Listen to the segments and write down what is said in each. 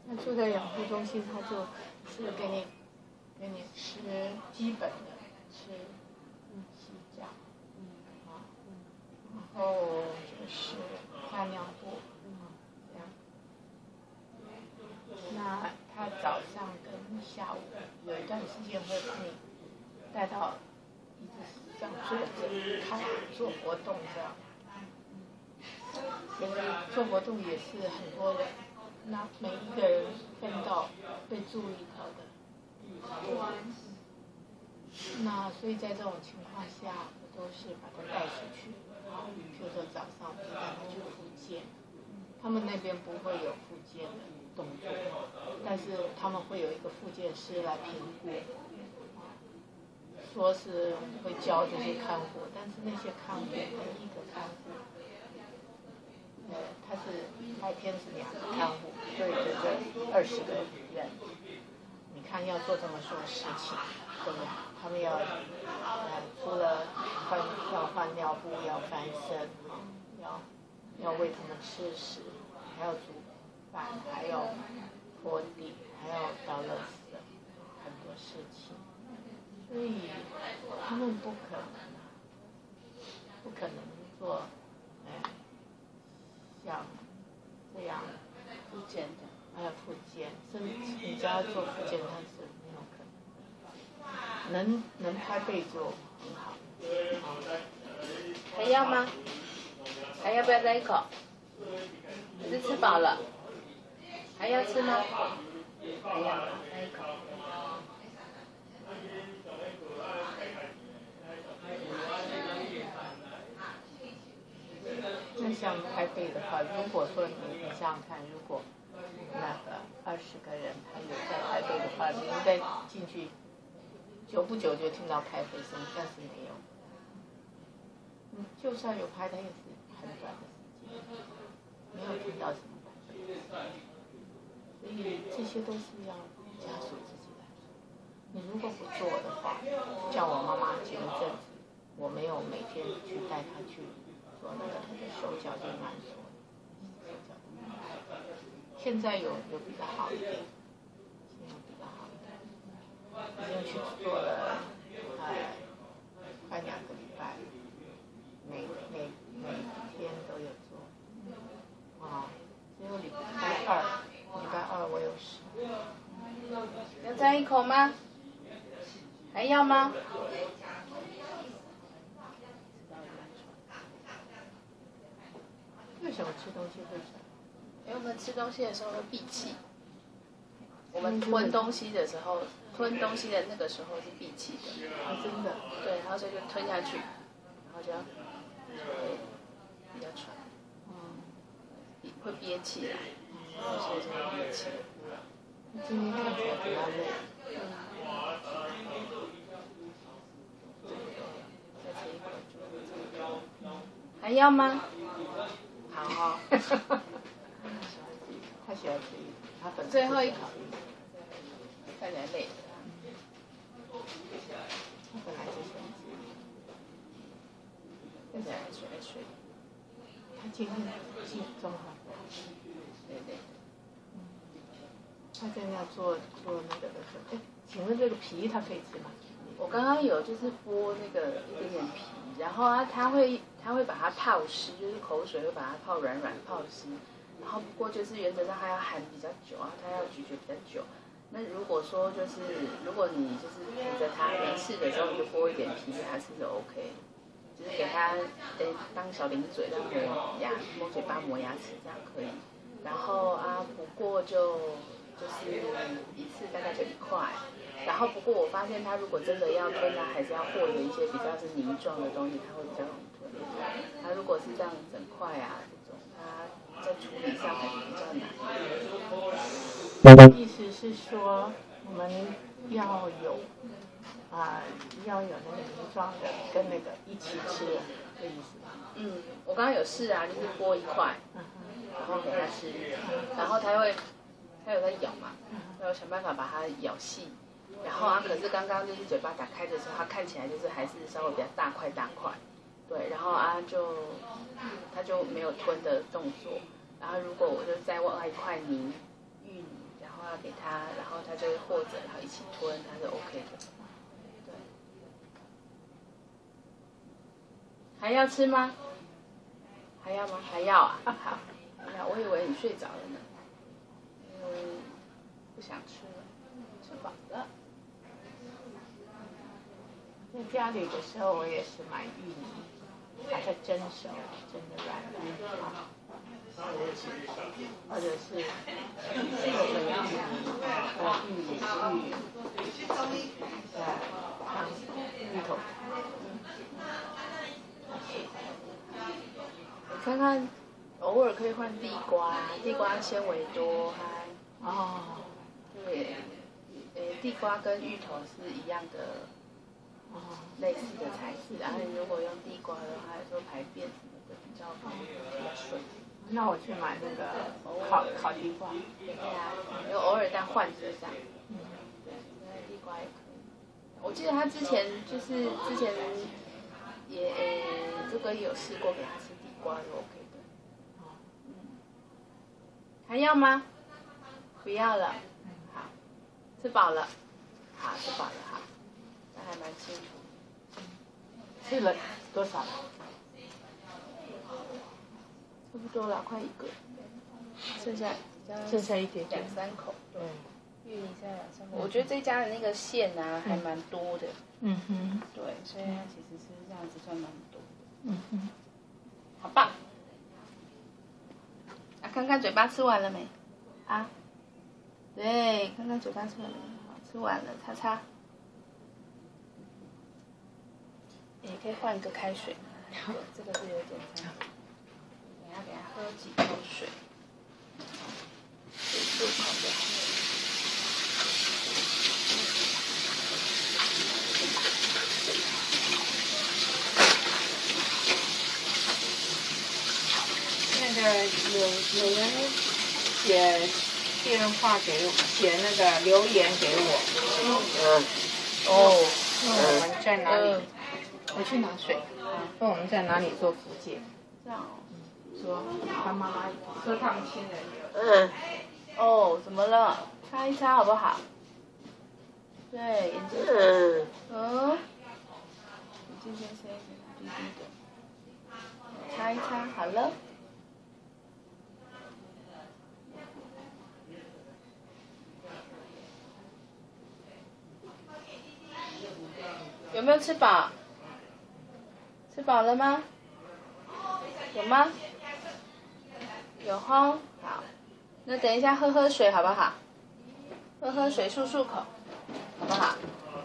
那住在养护中心，他就是给你吃基本的吃洗脚，然后就是换尿布，这样。那他早上跟下午有一段时间会把你带到椅子上坐着，做活动这样。因为做活动也是很多人，那每一个人分到被注意到的地方。那所以在这种情况下，我都是把他带出去，比如说早上我就带他去复健，他们那边不会有复健的动作，但是他们会有一个复健师来评估，说是会教这些看护，但是那些看护每一个看护，他是白天是2个看护对着这20个人，你看要做这么多事情，对不对？他们要除了要换尿布，要翻身，要喂他们吃食，还要煮饭，还要拖地，还要倒垃圾，很多事情，所以他们不可能做像这样复健的， 复健，甚至人家做复健，但是没有可能，能拍背就很好。 还要吗？还要不要再一口？还是吃饱了？还要吃吗？还要，再一口。 那像拍背的话，如果说你想想看，如果那个20个人他有在拍背的话，你应该进去，久不久就听到开背声，但是没有。就算有拍，它也是很短的时间，没有听到什么拍背。所以这些都是要家属自己来做。你如果不做的话，像我妈妈前一阵子，我没有每天去带她去做那个手脚就慢手，现在有比较好一点，现在比较好一点，已经去做了快2个礼拜，每天都有做，只有礼拜二我有事。 要再一口吗？还要吗？ 为什么吃东西会喘？ 因为我们吃东西的时候会闭气，我们吞东西的时候，吞东西的那个时候是闭气的。 真的。 对，然后所以就吞下去，然后就要比较喘，会憋气来，所以就会憋气。 今天看起来比较累。 再吃一口就。还要吗？好哦。 他喜欢吃他本最后一口，看起来累。 他本来就喜欢吃。 看起来爱睡。 他今天状况不好。 对。 他现在做那个的时候，请问这个皮他可以吃吗？ 我刚刚有就是剥那个一点点皮，然后他会把它泡湿，就是口水会把它泡软泡湿，然后不过就是原则上它要含比较久啊，它要咀嚼比较久。那如果说如果你就是陪着他没事的时候，你就剥一点皮给他吃就 OK， 就是给他当小零嘴，让磨嘴巴磨牙齿这样可以。然后不过就是一次大概就1块，然后不过我发现他如果真的要吞，他还是要和着一些比较是泥状的东西，他会比较容易吞。他如果是这样整块这种，他在处理上还是比较难。意思是说，我们要有那个泥状的跟那个一起吃的意思吧？ 我刚刚有试就是剥1块，然后给他吃，然后他有在咬嘛，要想办法把它咬细，然后可是刚刚就是嘴巴打开的时候，它看起来就是还是稍微比较大块，对，然后他就没有吞的动作，然后如果我就再挖一块泥，芋泥这话给他，然后他就会和着，然后一起吞，他是 OK 的。对。还要吃吗？还要吗？还要啊。好，还要。我以为你睡着了呢，因为不想吃了，吃饱了。 在家里的时候，我也是买玉米，把它蒸熟，蒸得软软啊，或者是这个玉米，汤芋头。 你看看，偶尔可以换地瓜，地瓜纤维多，还对，地瓜跟芋头是一样的。类似的材质，然后你如果用地瓜的话，有时候排便什么的比较贴顺。 那我去买那个烤地瓜。 对啊，就偶尔当换着上。对，那地瓜也可以。我记得他之前也这个也有试过给他吃地瓜，是 OK 的。还要吗？不要了。好，吃饱了。好，吃饱了哈。还蛮清楚， 吃了多少了？ 差不多了，快1个，剩下一点点 ，2-3口。对，玉米现在2-3口。我觉得这家的那个馅啊，还蛮多的。 嗯哼。 对，所以它其实是这样子算蛮多的。 嗯哼。 好棒！啊，看看嘴巴吃完了没？啊？对，看看嘴巴吃完了没？好，吃完了，擦擦。也可以换个开水，这个是有点脏。等下给他喝几口水，漱口就好。 那个有人写电话给我，写那个留言给我。我们在哪里？我去拿水。问我们在哪里做复健？ 这样说他妈妈说他们亲人。 怎么了？擦一擦好不好？对，眼睛。眼睛先塞低低的。擦一擦，好了。有没有吃饱？吃饱了吗？有吗？有吼，好。那等一下喝水好不好？喝水漱漱口，好不好？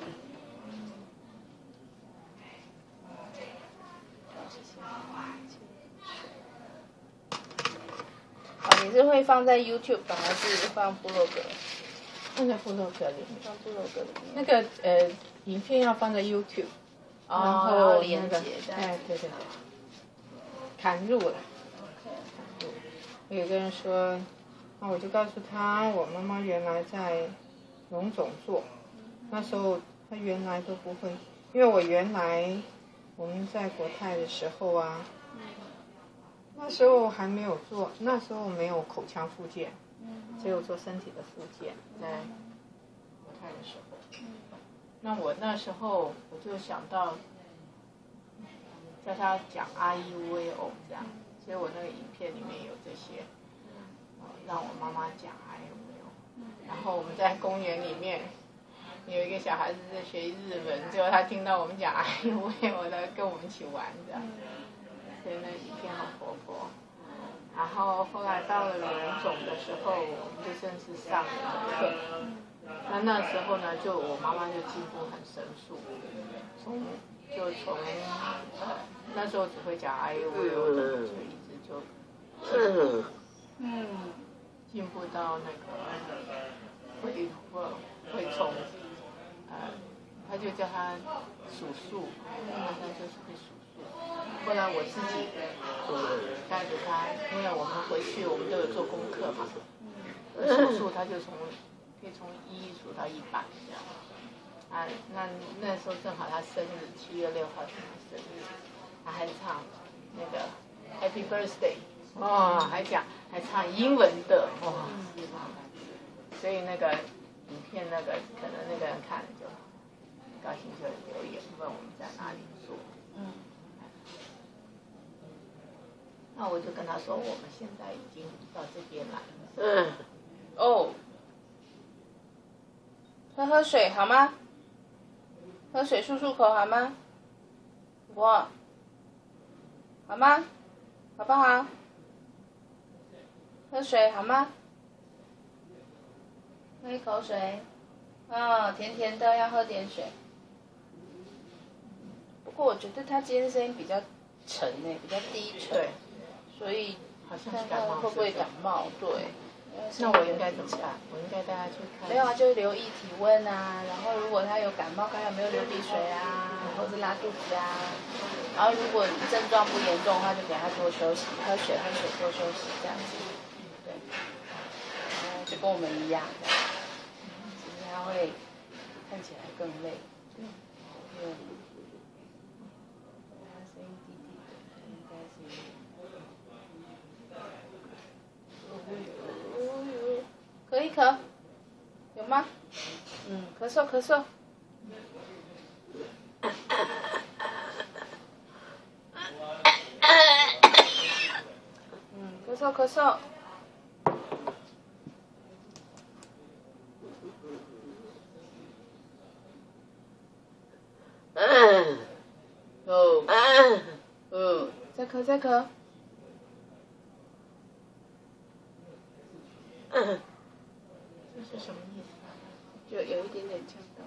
你是会放在 YouTube 吧，还是放部落格？ 放在部落格里面。 放部落格里面。 那个影片要放在 YouTube。然后连接这样。 对。砍入了。有个人说，那我就告诉他，我妈妈原来在荣总做，那时候她原来都不会，因为我们在国泰的时候啊，那时候还没有做，那时候没有口腔复健，只有做身体的复健，在国泰的时候。那我那时候我就想到叫他讲啊一乌诶哦这样，所以我那个影片里面有这些，让我妈妈讲啊一乌诶哦。然后我们在公园里面有一个小孩子在学日文，结果他听到我们讲啊一乌诶哦，他跟我们一起玩这样，所以那影片很活泼。然后后来到了荣总的时候，我们就正式上了课。那时候呢，我妈妈就进步很神速，从那时候只会讲哎呦喂呦的，就一直就进步到那个会从他就叫他数数，他就是会数数。后来我自己带着他，因为我们回去我们都有做功课嘛，数数他就可以从1数到100这样。那时候正好他生日，7月6号是他生日，他还唱那个 Happy Birthday， 还唱英文的， 所以那个影片那个可能那个人看了就高兴，就留言问我们在哪里做。那我就跟他说，我们现在已经到这边来。 哦，喝水好吗？喝水漱漱口好吗？我，好吗？好不好？喝水好吗？喝一口水。哦，甜甜的，要喝点水。不过我觉得他今天声音比较沉比较低沉。 对。 所以好像是感冒， 会不会感冒？对。 那我应该怎么办？我应该带他去看？ 没有啊，就留意体温啊，然后如果他有感冒，看有没有流鼻水啊，或是拉肚子啊。然后如果症状不严重的话，就给他多休息，喝水多休息这样子。对。然后就跟我们一样，只是他会看起来更累。对。他声音低低的，应该是。咳一咳，有吗？咳嗽。咳嗽。再咳。 这是什么意思？ 就有一点点呛到。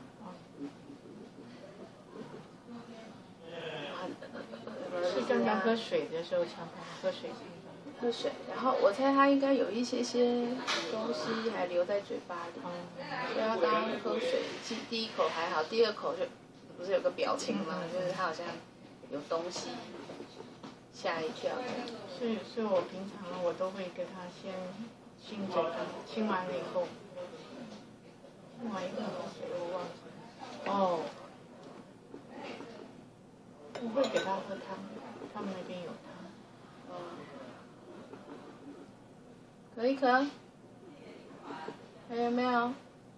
是刚刚喝水的时候呛到，喝水。 喝水，然后我猜他应该有一些东西还留在嘴巴里。所以他刚刚喝水，第一口还好，第二口就不是有个表情吗？就是他好像有东西，吓一跳。 所以我平常我都会给他先亲嘴，亲完了以后，亲完一个水我忘记了。哦，我会给他喝汤，他们那边有汤。 咳一咳，还有没有？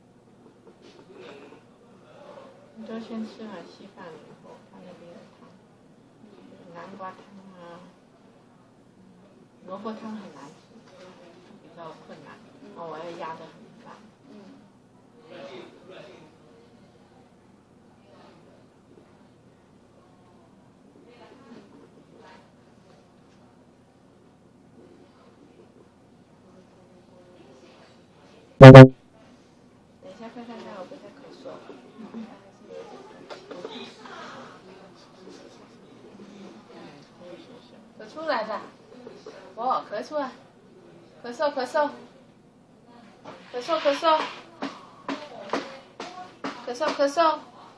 你都先吃完稀饭了以后，他那边有汤，南瓜汤啊，萝卜汤很难吃，比较困难，我要压得很烂。 等一下，看看他有没有在咳嗽。咳出来的，咳出来，咳嗽。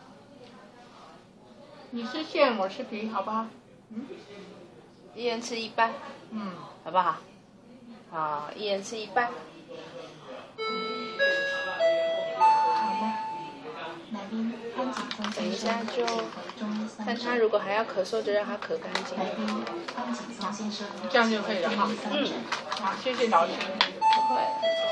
你是馅，我是皮，好不好？ 一人吃一半。好不好？好，一人吃一半。等一下就看他如果还要咳嗽，就让他咳干净。 这样就可以了哈。好，谢谢老师。 不会。